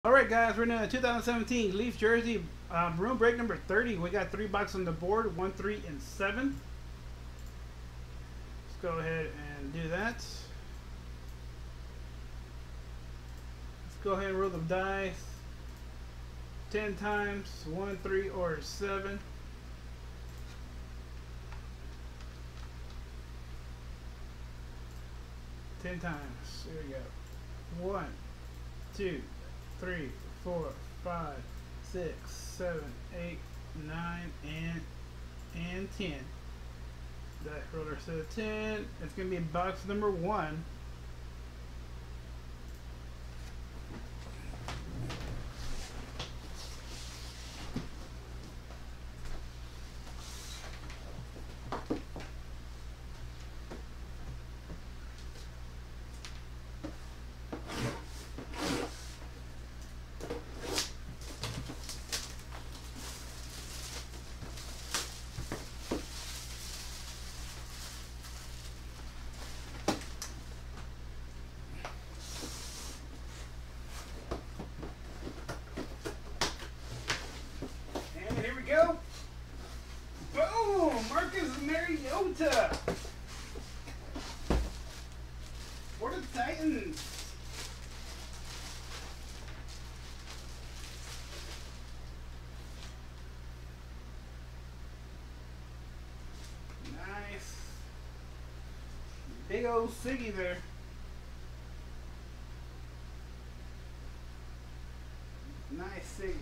Alright guys, we're in a 2017 Leaf jersey room break number 30. We got 3 boxes on the board, 1, 3, and 7. Let's go ahead and do that. Let's go ahead and roll the dice 10 times, 1, 3, or 7. Ten times. Here we go. 1, 2, 3, 4, 5, 6, 7, 8, 9, and 10. That roller says 10. It's gonna be box number 1. Here we go. Boom! Marcus Mariota for the Titans. Nice. Big old Siggy there. Nice Siggy.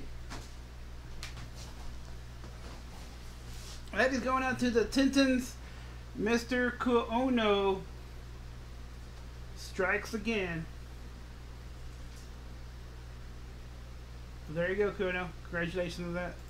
That is going out to the Titans. Mr. Kuono strikes again. There you go, Kuono. Congratulations on that.